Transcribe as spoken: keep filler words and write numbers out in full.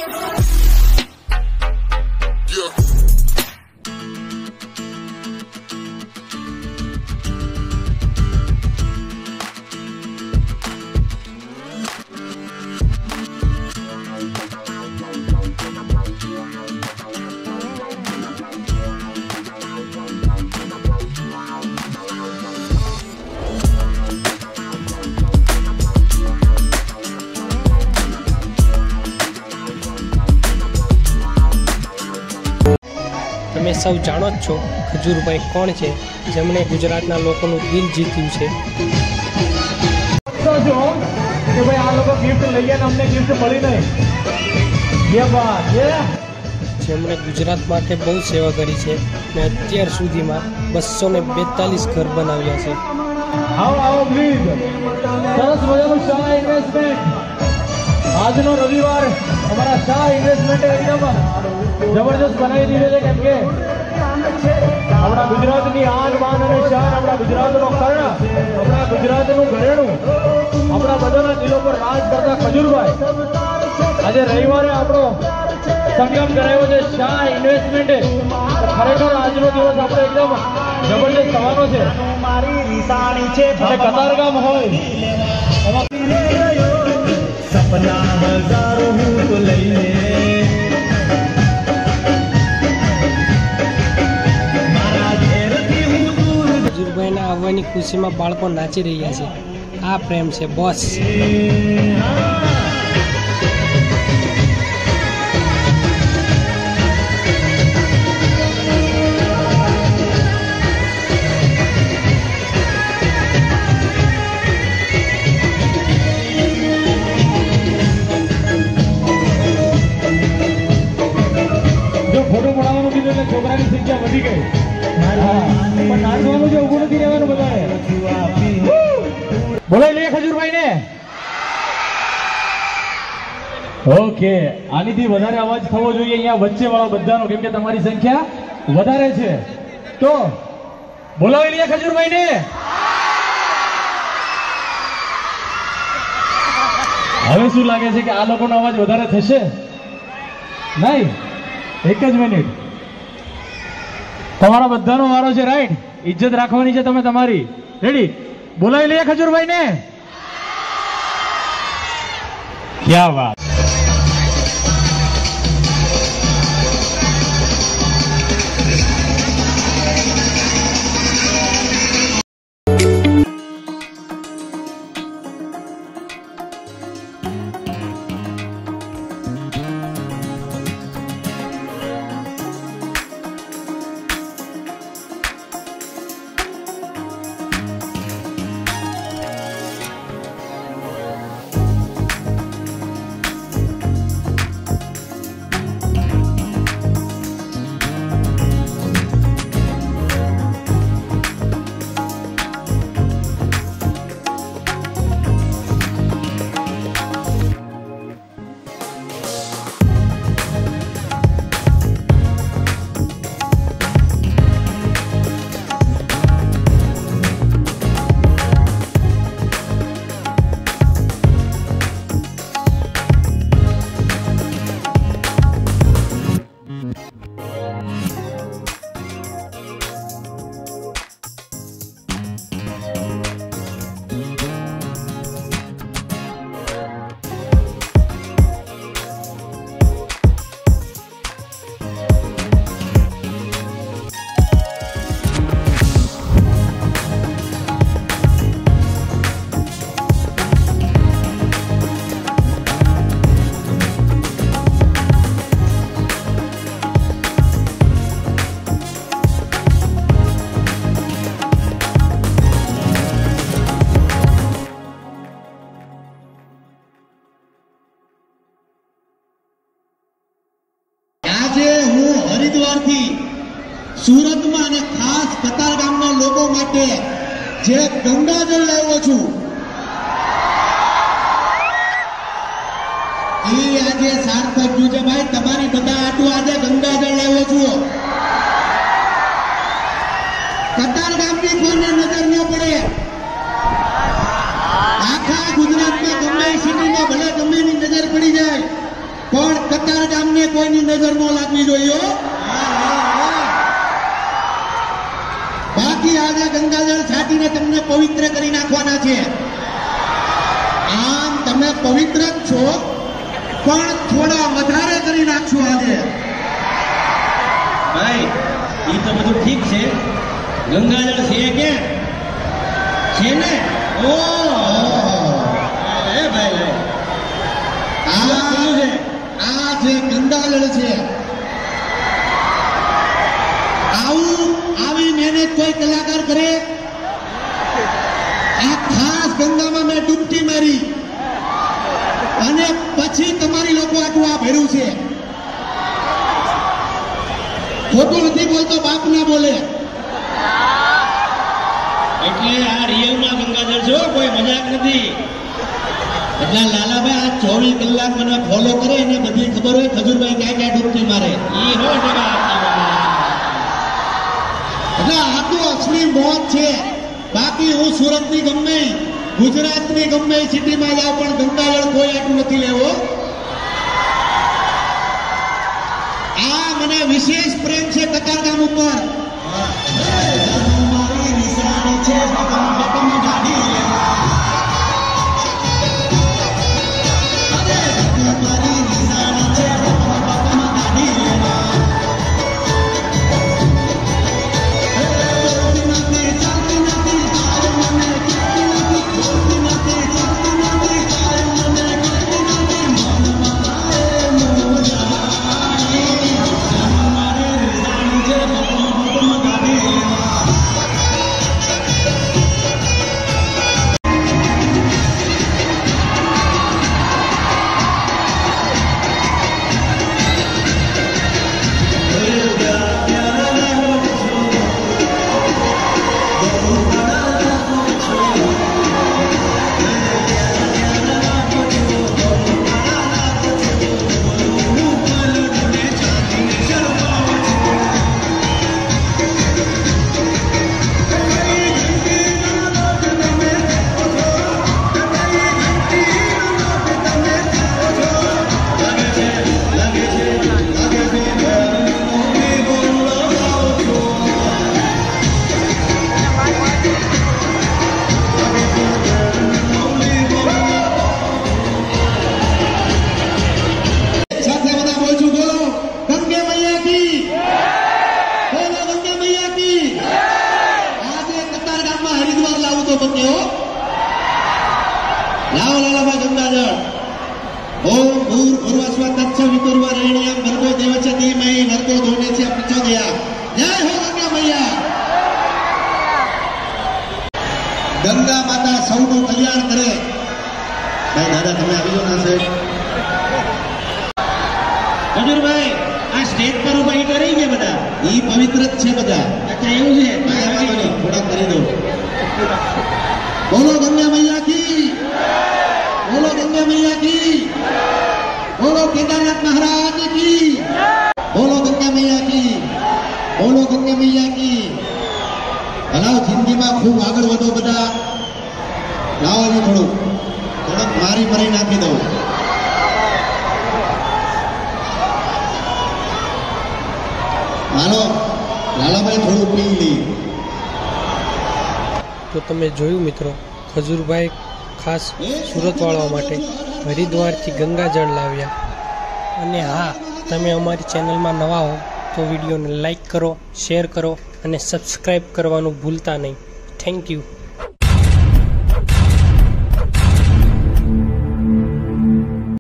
તમે સૌ જાણો જ છો ખજૂરભાઈ કોણ છે, જેમણે ગુજરાતના લોકોનું દિલ જીત્યું છે। તો જો કે ભાઈ આ લોકો ગિફ્ટ લઈ ગયા ને અમને ગિફ્ટ મળી નહીં, ये बात ये જેમણે ગુજરાત માટે બહુ સેવા કરી છે અને અત્યાર સુધીમાં બસો ને બેતાલીસ ઘર બનાવ્યા છે। આવો આવો પ્લીઝ, સરસ મજાનું શાહ ઇન્વેસ્ટમેન્ટ। આજનો રવિવાર અમારા શાહ ઇન્વેસ્ટમેન્ટ એકદમ જબરદસ્ત બનાવી દીધો છે, કેમ કે આપણા ગુજરાતની આન બાન અને શાન, આપણા ગુજરાતનો કર્ણ, આપણા ગુજરાતનું ઘરેણું, આપણા બધાના દિલો પર રાજ કરતા ખજૂરભાઈ આજે રવિવારે આપણો સંગમ કરાયો છે શાહ ઇન્વેસ્ટમેન્ટે। ખરેખર આજનો દિવસ આપણે એકદમ જબરદસ્ત થવાનો છે। અને કતારગામ હોય સપના હજારો હું તો લઈને ખજૂરભાઈના આવવાની ખુશીમાં બાળકો નાચી રહ્યા છે। આ પ્રેમ છે બોસ। ફોટો પડાવવાનું કીધું એટલે છોકરાની સંખ્યા વધી ગઈ, પણ નાચવાનું છે ઉભું નથી રહેવાનું બધાએ। બોલાવી લઈએ ખજૂરભાઈ ને। ઓકે, આનીથી વધારે અવાજ થવો જોઈએ અહીંયા વચ્ચે વાળો બધાનો, કેમ કે તમારી સંખ્યા વધારે છે। તો બોલાવી લઈએ ખજૂરભાઈ ને। હવે શું લાગે છે કે આ લોકોનો અવાજ વધારે થશે? નહીં, એક જ મિનિટ, તમારા બધાનો વારો છે, રાઈટ? ઇજ્જત રાખવાની છે તમે તમારી, રેડી? બોલાવી લઈએ ખજૂરભાઈ ને। ક્યા વાત। સુરત માં અને ખાસ કતારગામના લોકો માટે જે ગંગાજળ લાવ્યો છું, એ આજે સાર્થક થયું છે ભાઈ। તમારી બધા આટલું આજે ગંગાજળ લાવ્યો છું। કતારગામની કોઈને નજર ન પડે, આખા ગુજરાતમાં ગમે સિટીમાં ભલે ગમે ની નજર પડી જાય, પણ કતારગામને કોઈની નજર ન લાગવી જોઈએ. બાકી આજે ગંગાજળ છાંટીને તમને પવિત્ર કરી નાખવાના છે. આમ તમે પવિત્ર જ છો, પણ થોડા વધારે કરી નાખશું આજે. ભાઈ એ તો બધું ઠીક છે, ગંગાજળ છે કે છે ને? ઓ એ ભાઈ આ છે આ જે ગંગાજળ છે, આવું આવી મહેનત કોઈ કલાકાર કરે? આ ખાસ ગંગામાં મેં ડૂબકી મારી અને પછી તમારી લોકો આટલું આ ભર્યું છે. ખોટું નથી બોલતો, બાપ ના બોલે. એટલે આ રિયલમાં ગંગાજળ છે, કોઈ મજાક નથી. એટલે લાલાભાઈ આ ચોવીસ કલાક મને ફોલો કરે એને બધી ખબર હોય ખજૂરભાઈ ક્યાં ક્યાં ડૂબકી મારે. ઈ હો ટકા એટલે આ તો અસલી મોત છે. બાકી હું સુરતની ગમે ગુજરાતની ગમે સિટીમાં જાઉં પણ ગંગાજળ કોઈ આટલું નથી લેવો. આ મને વિશેષ પ્રેમ છે કતારગામ ઉપર. લાવો લાલાભાઈ ગંગાજળ. ઓમ ભૂર ભૂર્વસ્વ તત્સવિતુર્વ રેણ્યમ ભર્ગો દેવસ્ય ધીમહિ ભર્ગો ધૂર્યસ્ય પ્રચોદયાત. જય હો ગંગા મૈયા. ગંગા માતા સૌનું કલ્યાણ કરે. ભાઈ દાદા તમે આવી જાઓ ના સાહેબ. ખજૂરભાઈ આ સ્ટેજ પર ઉભા ઈ કરી ગયા બધા? ઈ પવિત્ર જ છે બધા. અચ્છા એવું છે? થોડા કરી દો. બોલો ગંગા મૈયા કી, બોલો ગંગા મૈયા કી, બોલો કેદારનાથ મહારાજ કી, બોલો ગંગા મૈયા કી, બોલો ગંગા મૈયા કી. હલાવ જિંદગીમાં ખૂબ આગળ વધો બધા. લાવો ને થોડું થોડુંક મારી મરી નાખી દઉં. હાલો લાલાભાઈ થોડું પી લી. તો તમે જોયું મિત્રો, ખજૂરભાઈ ખાસ સુરતવાળાઓ માટે હરિદ્વારથી ગંગાજળ લાવ્યા. અને હા, તમે અમારી ચેનલમાં નવા હો તો વિડીયોને લાઈક કરો, શેર કરો અને સબસ્ક્રાઈબ કરવાનું ભૂલતા નહીં. Thank you.